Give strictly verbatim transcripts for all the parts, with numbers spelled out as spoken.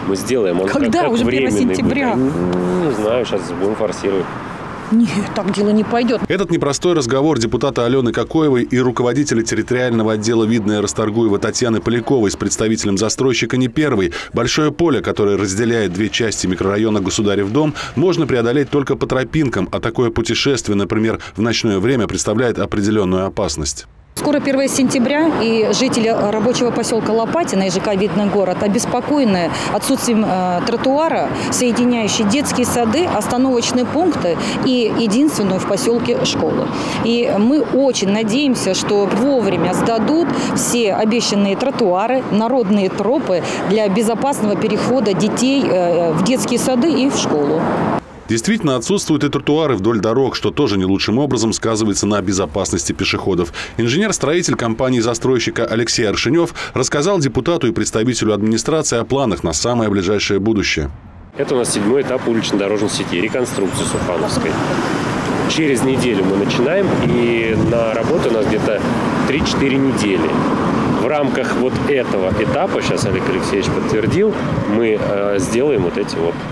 Мы сделаем. Он Когда? как, Уже как первого сентября. Будет. Не знаю, сейчас будем форсировать. Нет, так дело не пойдет. Этот непростой разговор депутата Алены Кокоевой и руководителя территориального отдела Видное Расторгуева Татьяны Поляковой с представителем застройщика не первый. Большое поле, которое разделяет две части микрорайона Государев дом, можно преодолеть только по тропинкам, а такое путешествие, например, в ночное время, представляет определенную опасность. Скоро первое сентября, и жители рабочего поселка Лопатино и ЖК «Видный город» обеспокоены отсутствием э, тротуара, соединяющий детские сады, остановочные пункты и единственную в поселке школу. И мы очень надеемся, что вовремя сдадут все обещанные тротуары, народные тропы для безопасного перехода детей э, в детские сады и в школу. Действительно, отсутствуют и тротуары вдоль дорог, что тоже не лучшим образом сказывается на безопасности пешеходов. Инженер-строитель компании-застройщика Алексей Аршинев рассказал депутату и представителю администрации о планах на самое ближайшее будущее. Это у нас седьмой этап улично-дорожной сети, реконструкции Сухановской. Через неделю мы начинаем, и на работу у нас где-то три-четыре недели. В рамках вот этого этапа, сейчас Олег Алексеевич подтвердил, мы э, сделаем вот эти вот.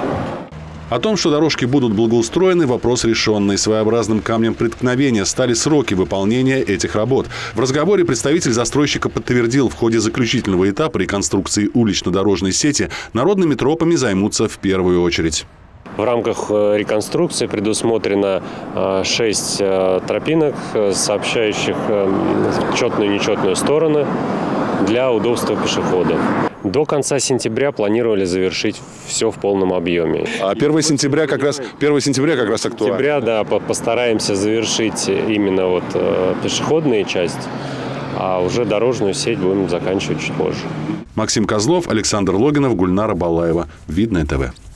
О том, что дорожки будут благоустроены, вопрос решенный. Своеобразным камнем преткновения стали сроки выполнения этих работ. В разговоре представитель застройщика подтвердил, в ходе заключительного этапа реконструкции улично-дорожной сети народными тропами займутся в первую очередь. В рамках реконструкции предусмотрено шесть тропинок, сообщающих четную и нечетную стороны для удобства пешеходов. До конца сентября планировали завершить все в полном объеме. А первое сентября как раз, первое сентября как раз актуально? Сентября, да, постараемся завершить именно вот пешеходные части, а уже дорожную сеть будем заканчивать чуть позже. Максим Козлов, Александр Логинов, Гульнара Балаева. Видное ТВ.